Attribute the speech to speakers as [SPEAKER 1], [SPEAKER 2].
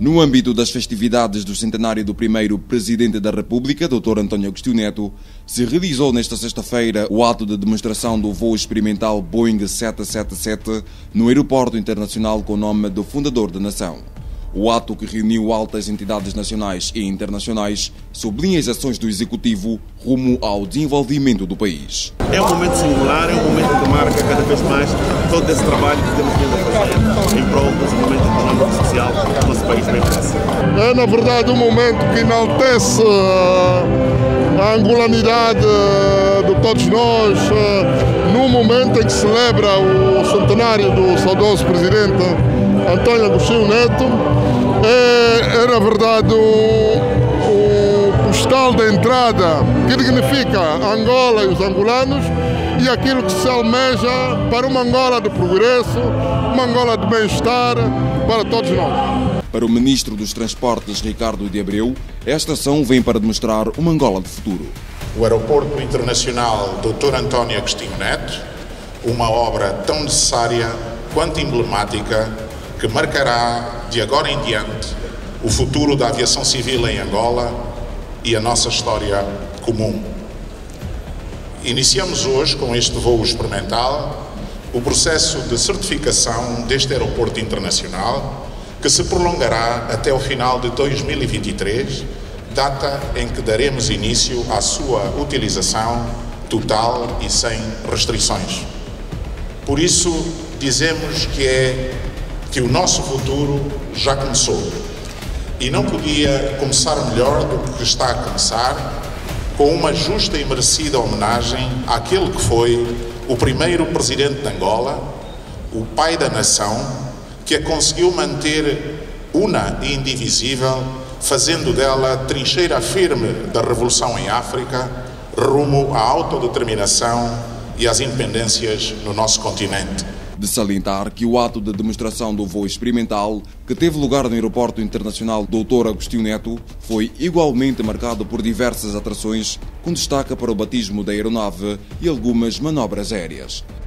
[SPEAKER 1] No âmbito das festividades do centenário do primeiro Presidente da República, Dr. António Agostinho Neto, se realizou nesta sexta-feira o ato de demonstração do voo experimental Boeing 777 no Aeroporto Internacional com o nome do fundador da nação. O ato, que reuniu altas entidades nacionais e internacionais, sublinha as ações do Executivo rumo ao desenvolvimento do país.
[SPEAKER 2] É um momento singular, é um momento que marca cada vez mais todo esse trabalho que temos vindo a fazer em prol do desenvolvimento económico e social que o nosso país merece.
[SPEAKER 3] É, na verdade, um momento que enaltece a angolanidade de todos nós, num momento em que celebra o centenário do saudoso Presidente António Agostinho Neto. É na verdade o postal da entrada que dignifica Angola e os angolanos e aquilo que se almeja para uma Angola de progresso, uma Angola de bem-estar para todos nós.
[SPEAKER 1] Para o Ministro dos Transportes, Ricardo de Abreu, esta ação vem para demonstrar uma Angola de futuro.
[SPEAKER 4] O Aeroporto Internacional Dr. António Agostinho Neto, uma obra tão necessária quanto emblemática, que marcará, de agora em diante, o futuro da aviação civil em Angola e a nossa história comum. Iniciamos hoje, com este voo experimental, o processo de certificação deste aeroporto internacional, que se prolongará até o final de 2023, data em que daremos início à sua utilização total e sem restrições. Por isso, dizemos que o nosso futuro já começou. E não podia começar melhor do que está a começar, com uma justa e merecida homenagem àquele que foi o primeiro Presidente de Angola, o pai da nação, que a conseguiu manter una e indivisível, fazendo dela trincheira firme da revolução em África, rumo à autodeterminação e às independências no nosso continente.
[SPEAKER 1] De salientar que o ato de demonstração do voo experimental, que teve lugar no Aeroporto Internacional Dr. Agostinho Neto, foi igualmente marcado por diversas atrações, com destaque para o batismo da aeronave e algumas manobras aéreas.